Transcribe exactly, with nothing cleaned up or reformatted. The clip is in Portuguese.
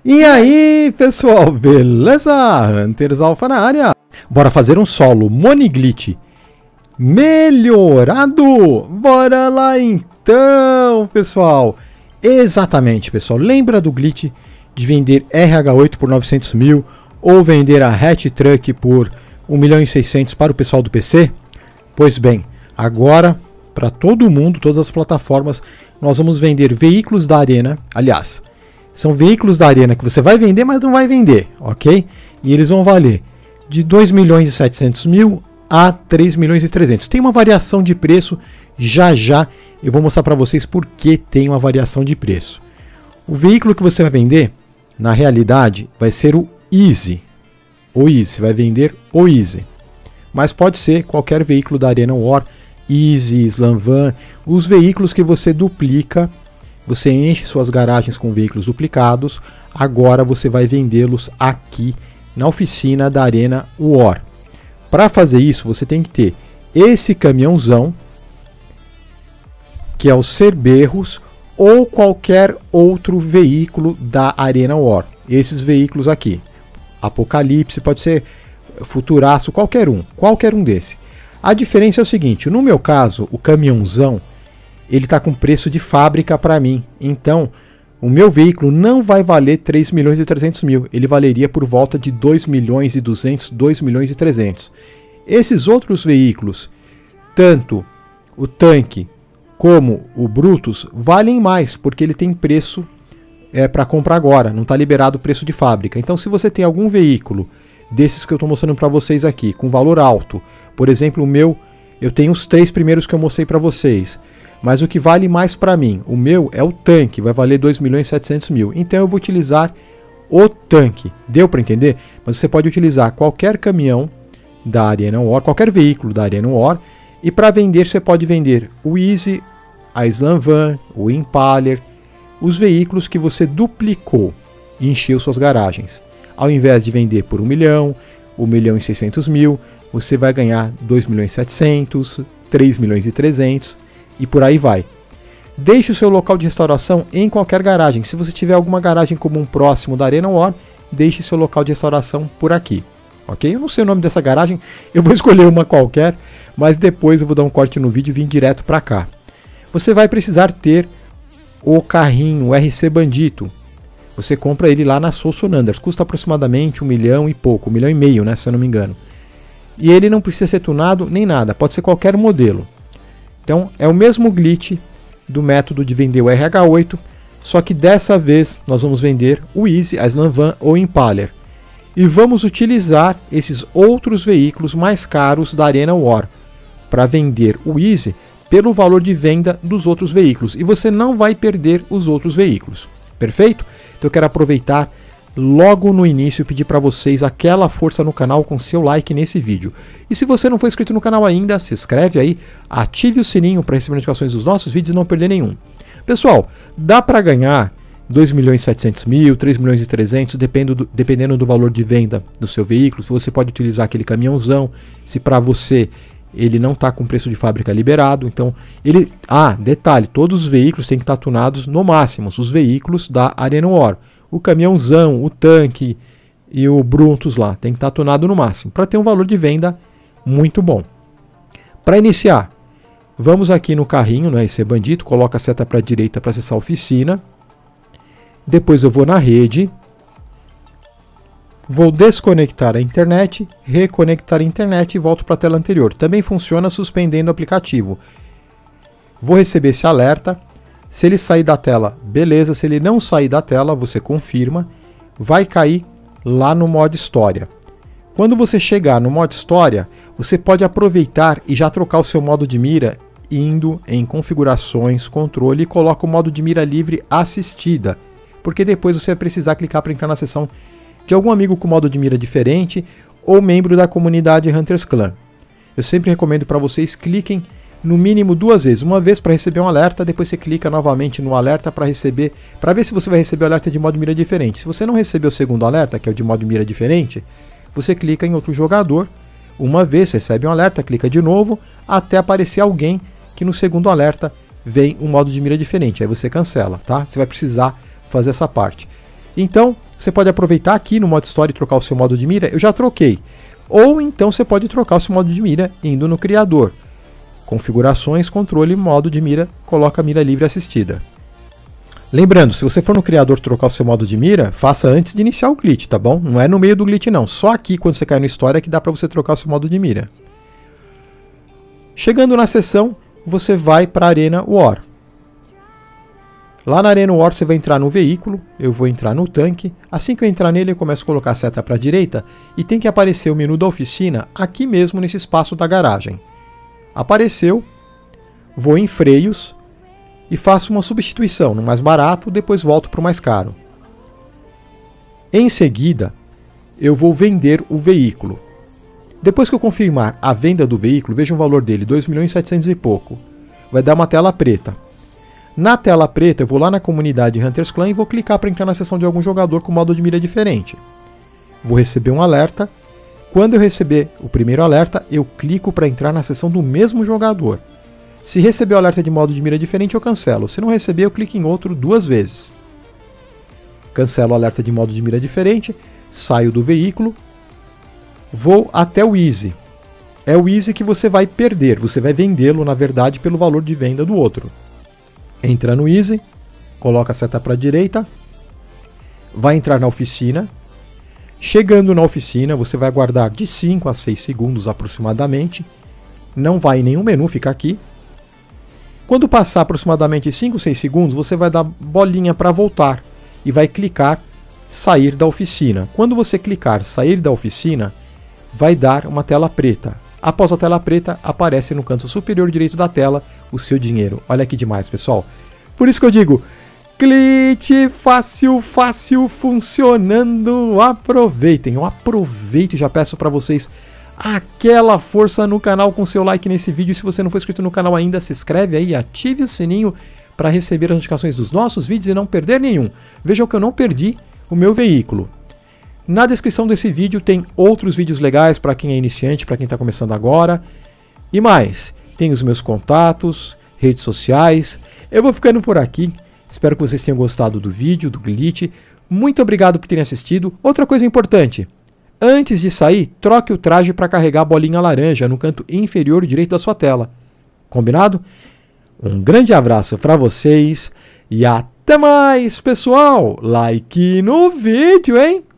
E aí, pessoal, beleza? Hunters Alpha na área. Bora fazer um solo Moniglitch melhorado. Bora lá então, pessoal. Exatamente, pessoal. Lembra do glitch de vender R H oito por novecentos mil ou vender a Hatch Truck por um milhão e seiscentos para o pessoal do P C? Pois bem, agora para todo mundo, todas as plataformas, nós vamos vender veículos da Arena. Aliás, são veículos da Arena que você vai vender, mas não vai vender, ok? E eles vão valer de dois milhões e setecentos mil a três milhões e trezentos. Tem uma variação de preço, já já eu vou mostrar para vocês por que tem uma variação de preço. O veículo que você vai vender, na realidade, vai ser o Easy. O Easy, vai vender o Easy. Mas pode ser qualquer veículo da Arena War, Easy, Slamvan, os veículos que você duplica. Você enche suas garagens com veículos duplicados, agora você vai vendê-los aqui na oficina da Arena War. Para fazer isso, você tem que ter esse caminhãozão, que é o Cerberus, ou qualquer outro veículo da Arena War. Esses veículos aqui, Apocalipse, pode ser Futuraço, qualquer um, qualquer um desse. A diferença é o seguinte, no meu caso, o caminhãozão, ele está com preço de fábrica para mim. Então, o meu veículo não vai valer três milhões e trezentos mil. Ele valeria por volta de dois milhões e duzentos, dois milhões e trezentos. Esses outros veículos, tanto o tanque como o Brutus, valem mais, porque ele tem preço é, para comprar agora. Não está liberado o preço de fábrica. Então, se você tem algum veículo desses que eu estou mostrando para vocês aqui, com valor alto, por exemplo, o meu, eu tenho os três primeiros que eu mostrei para vocês. Mas o que vale mais para mim, o meu é o tanque, vai valer dois milhões e setecentos mil. Então eu vou utilizar o tanque. Deu para entender? Mas você pode utilizar qualquer caminhão da Arena War, qualquer veículo da Arena War. E para vender, você pode vender o Easy, a Slamvan, o Impaler, os veículos que você duplicou e encheu suas garagens. Ao invés de vender por um milhão, um milhão e seiscentos mil, você vai ganhar dois milhões e setecentos, três milhões e trezentos. E por aí vai. Deixe o seu local de restauração em qualquer garagem. Se você tiver alguma garagem comum próximo da Arena War, deixe seu local de restauração por aqui. Ok? Eu não sei o nome dessa garagem, eu vou escolher uma qualquer, mas depois eu vou dar um corte no vídeo e vir direto para cá. Você vai precisar ter o carrinho, o R C Bandito. Você compra ele lá na Soul Sonanders. Custa aproximadamente um milhão e pouco, um milhão e meio, né, se eu não me engano. E ele não precisa ser tunado nem nada, pode ser qualquer modelo. Então é o mesmo glitch do método de vender o R H oito, só que dessa vez nós vamos vender o Easy, a Slamvan ou o Impaler. E vamos utilizar esses outros veículos mais caros da Arena War para vender o Easy pelo valor de venda dos outros veículos. E você não vai perder os outros veículos. Perfeito? Então eu quero aproveitar logo no início e pedir para vocês aquela força no canal com seu like nesse vídeo. E se você não for inscrito no canal ainda, se inscreve aí, ative o sininho para receber notificações dos nossos vídeos e não perder nenhum. Pessoal, dá para ganhar dois milhões e setecentos mil, três milhões e trezentos, dependendo do, dependendo do valor de venda do seu veículo. Se você pode utilizar aquele caminhãozão, se para você ele não está com preço de fábrica liberado, então ele... Ah, detalhe, todos os veículos têm que estar tunados no máximo, os veículos da Arena War. O caminhãozão, o tanque e o Brutus lá, tem que estar tunado no máximo, para ter um valor de venda muito bom. Para iniciar, vamos aqui no carrinho, no R C Bandito, coloca a seta para a direita para acessar a oficina. Depois eu vou na rede, vou desconectar a internet, reconectar a internet e volto para a tela anterior. Também funciona suspendendo o aplicativo. Vou receber esse alerta. Se ele sair da tela, beleza. Se ele não sair da tela, você confirma. Vai cair lá no modo história. Quando você chegar no modo história, você pode aproveitar e já trocar o seu modo de mira indo em configurações, controle e coloca o modo de mira livre assistida. Porque depois você vai precisar clicar para entrar na seção de algum amigo com modo de mira diferente ou membro da comunidade Hunters Clan. Eu sempre recomendo para vocês, cliquem no mínimo duas vezes, uma vez para receber um alerta, depois você clica novamente no alerta para receber, para ver se você vai receber o alerta de modo de mira diferente. Se você não receber o segundo alerta, que é o de modo de mira diferente, você clica em outro jogador, uma vez recebe um alerta, clica de novo, até aparecer alguém que no segundo alerta vem um modo de mira diferente, aí você cancela, tá? Você vai precisar fazer essa parte. Então, você pode aproveitar aqui no modo história e trocar o seu modo de mira. Eu já troquei. Ou então você pode trocar o seu modo de mira indo no criador. Configurações, controle, modo de mira, coloca a mira livre assistida. Lembrando, se você for no criador trocar o seu modo de mira, faça antes de iniciar o glitch, tá bom? Não é no meio do glitch não, só aqui quando você cai no história que dá para você trocar o seu modo de mira. Chegando na seção, você vai para a Arena War. Lá na Arena War você vai entrar no veículo, eu vou entrar no tanque. Assim que eu entrar nele eu começo a colocar a seta para a direita e tem que aparecer o menu da oficina aqui mesmo nesse espaço da garagem. Apareceu, vou em freios e faço uma substituição no mais barato, depois volto para o mais caro. Em seguida, eu vou vender o veículo. Depois que eu confirmar a venda do veículo, veja o valor dele, dois milhões e setecentos e pouco. Vai dar uma tela preta. Na tela preta, eu vou lá na comunidade Hunters Clan e vou clicar para entrar na seção de algum jogador com modo de mira diferente. Vou receber um alerta. Quando eu receber o primeiro alerta, eu clico para entrar na seção do mesmo jogador. Se receber o alerta de modo de mira diferente, eu cancelo. Se não receber, eu clico em outro duas vezes. Cancelo o alerta de modo de mira diferente, saio do veículo, vou até o Easy. É o Easy que você vai perder, você vai vendê-lo, na verdade, pelo valor de venda do outro. Entra no Easy, coloca a seta para a direita, vai entrar na oficina. Chegando na oficina, você vai aguardar de cinco a seis segundos aproximadamente. Não vai em nenhum menu ficar aqui. Quando passar aproximadamente cinco, seis segundos, você vai dar bolinha para voltar e vai clicar sair da oficina. Quando você clicar sair da oficina, vai dar uma tela preta. Após a tela preta, aparece no canto superior direito da tela o seu dinheiro. Olha que demais, pessoal. Por isso que eu digo, glitch fácil, fácil, funcionando. Aproveitem, eu aproveito e já peço para vocês aquela força no canal com seu like nesse vídeo. Se você não for inscrito no canal ainda, se inscreve aí, ative o sininho para receber as notificações dos nossos vídeos e não perder nenhum. Vejam que eu não perdi o meu veículo. Na descrição desse vídeo tem outros vídeos legais para quem é iniciante, para quem está começando agora. E mais, tem os meus contatos, redes sociais. Eu vou ficando por aqui. Espero que vocês tenham gostado do vídeo, do glitch. Muito obrigado por terem assistido. Outra coisa importante. Antes de sair, troque o traje para carregar a bolinha laranja no canto inferior direito da sua tela. Combinado? Um grande abraço para vocês e até mais, pessoal! Like no vídeo, hein?